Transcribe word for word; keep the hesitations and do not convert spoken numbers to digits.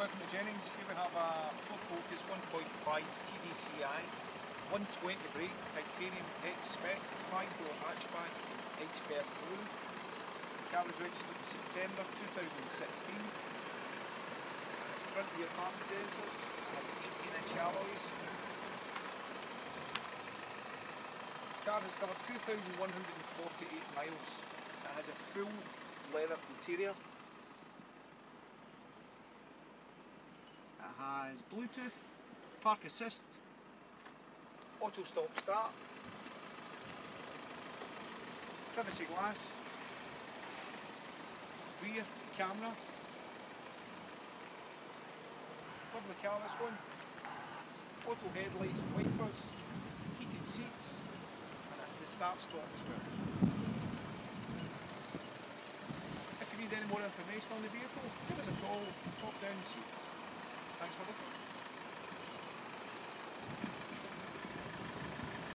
welcome to Jennings. Here we have a Ford Focus one point five T D C I, one twenty brake, titanium X-Spec, five door hatchback, Expert Blue. The car was registered in September two thousand sixteen. It has front rear park sensors, it has eighteen inch alloys. The car has covered two thousand one hundred forty-eight miles. It has a full leather interior. It has Bluetooth, park assist, auto stop start, privacy glass, rear camera. Lovely car, this one. Auto headlights and wipers, heated seats, and that's the start stop as well. If you need any more information on the vehicle, give us a call, pop down and see us. Thanks for looking.